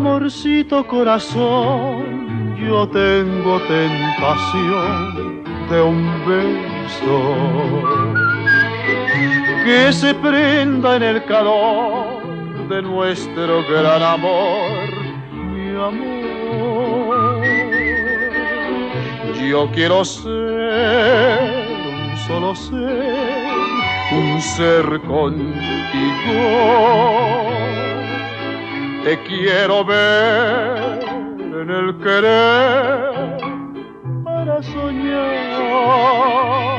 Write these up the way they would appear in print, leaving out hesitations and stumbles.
Amorcito corazón, yo tengo tentación de un beso que se prenda en el calor de nuestro gran amor, mi amor. Yo quiero ser un solo ser, un ser contigo. Te quiero ver en el querer para soñar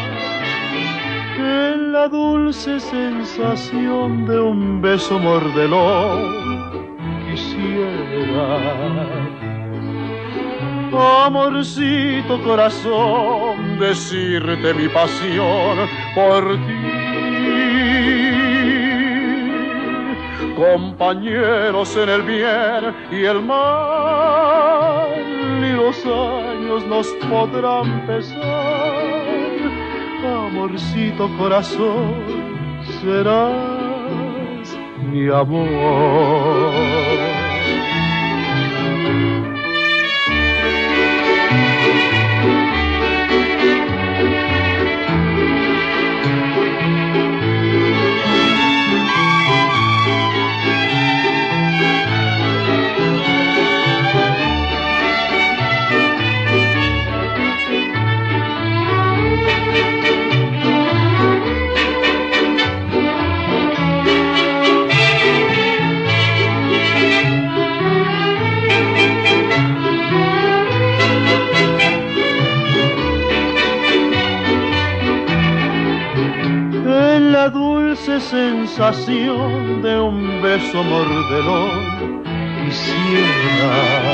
en la dulce sensación de un beso mordelón. Quisiera, amorcito corazón, decirte mi pasión por ti. Compañeros en el bien y el mal, y los años nos podrán pesar. Amorcito corazón, serás mi amor. La dulce sensación de un beso mordelón quisiera,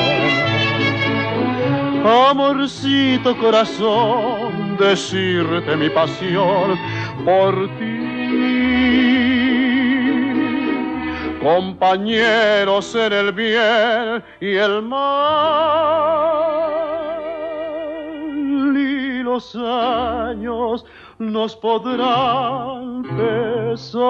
amorcito corazón, decirte mi pasión por ti. Compañeros en el bien y el mal, y los años nos podrán pesar.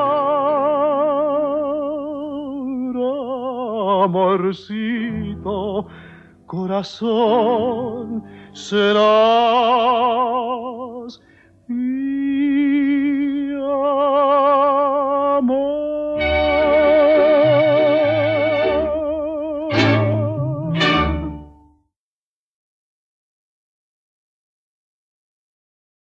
Amorcito corazón, será